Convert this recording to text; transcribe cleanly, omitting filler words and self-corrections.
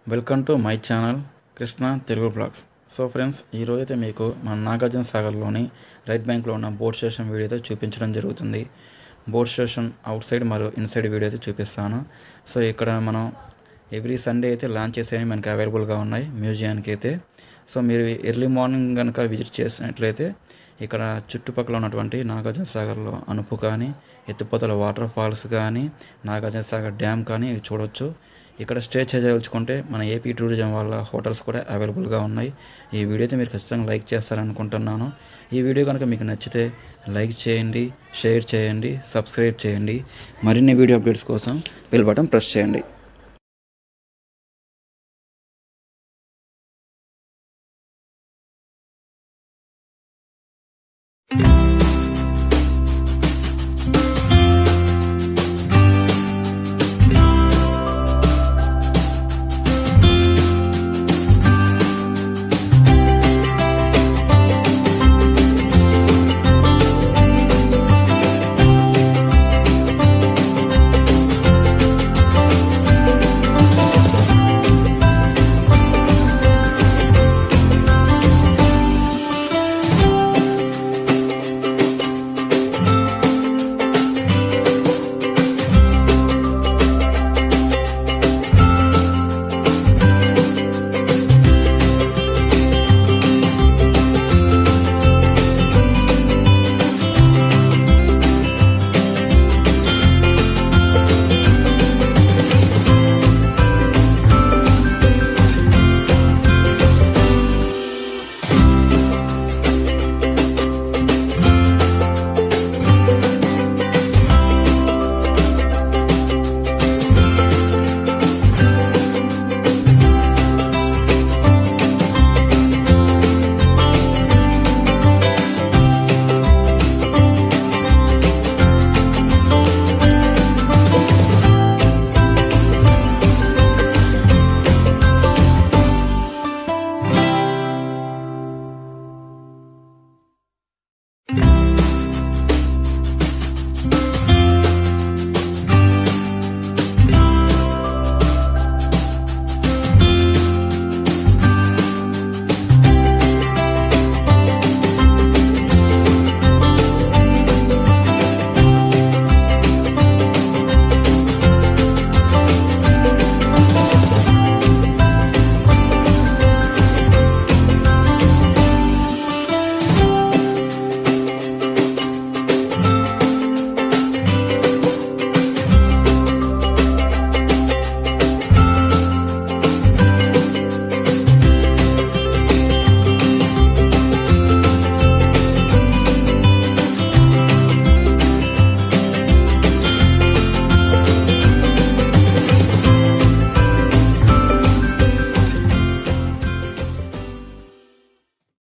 Welcome to my channel Krishna Telugu blogs. So friends, ఈరోజు అయితే మీకు మన నాగార్జున సాగర్లోని రైట్ బ్యాంక్లో ఉన్న బోట్ స్టేషన్ వీడియో అయితే చూపించడం జరుగుతుంది. బోట్ స్టేషన్ అవుట్ సైడ్ మరియు ఇన్సైడ్ వీడియో అయితే చూపిస్తాను. సో ఇక్కడ మనం ఎవ్రీ సండే అయితే లాంచ్ చేసేవి మనకి అవైలబుల్గా ఉన్నాయి మ్యూజియానికి అయితే. సో మీరు ఎర్లీ మార్నింగ్ కనుక విజిట్ చేసినట్లయితే ఇక్కడ చుట్టుపక్కల ఉన్నటువంటి నాగార్జున సాగర్లో అనుపు కానీ, ఎత్తిపోతల వాటర్ ఫాల్స్ కానీ, నాగార్జున సాగర్ డ్యామ్ కానీ చూడవచ్చు. ఇక్కడ స్టే చేయదలుచుకుంటే మన ఏపీ టూరిజం వాళ్ళ హోటల్స్ కూడా అవైలబుల్గా ఉన్నాయి. ఈ వీడియో అయితే మీరు ఖచ్చితంగా లైక్ చేస్తారనుకుంటున్నాను. ఈ వీడియో కనుక మీకు నచ్చితే లైక్ చేయండి, షేర్ చేయండి, సబ్స్క్రైబ్ చేయండి. మరిన్ని వీడియో అప్డేట్స్ కోసం బెల్ బటన్ ప్రెస్ చేయండి.